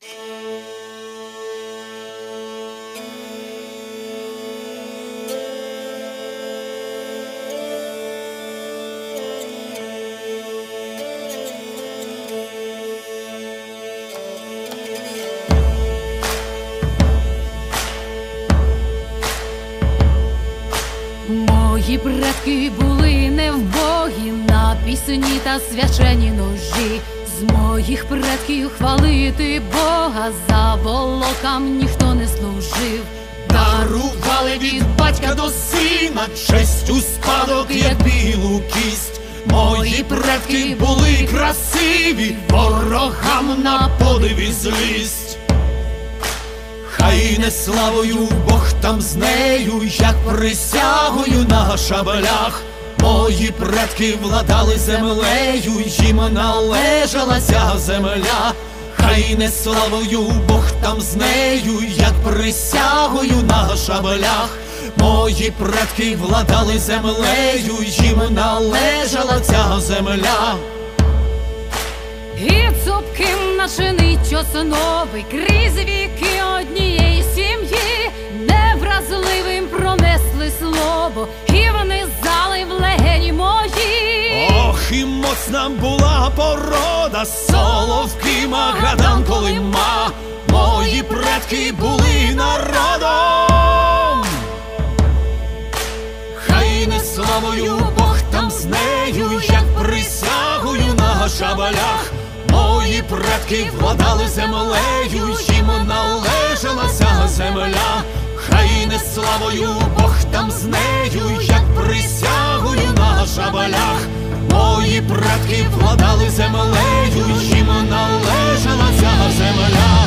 Мої предки були невбогі, на пісні та свячені ножі. З моїх предків хвалити Бога, за волокам ніхто не служив. Дарували від батька до сина честь у спадок, як білу кість. Мої предки були красиві, ворогам на подив і злість. Хай не славою Бог там з нею, як присягою на шаблях. Мої предки владали землею, їм належала ця земля. Хай не славою Бог там з нею, як присягою на шаблях. Мої предки владали землею, їм належала ця земля. І цупким начинить основи крізь віки однієї сім'ї. Невразливим пронесли слово і внизали в легені мої. Ох, і моцна була порода, Соловки, Магадан, Колима. Мої предки були народом. Хай не славою Бог там з нею, як присягою на шаблях. Мої предки владали землею, їм належала ця земля. Хай не славою Бог там з нею, як присягою на шаблях. Мої предки владали землею, їм належала ця земля.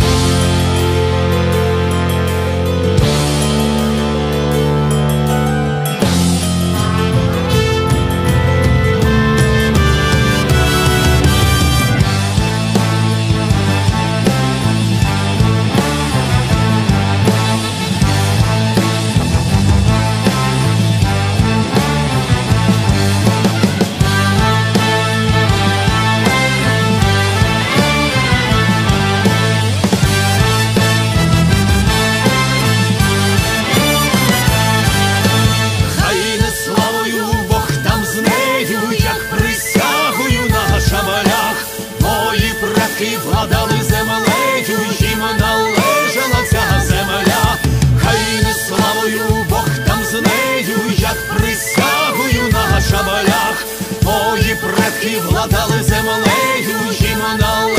Владали землею, їм належала ця земля. Хай не славою Бог там з нею, як присягою на шаблях. Мої предки владали землею, їм належала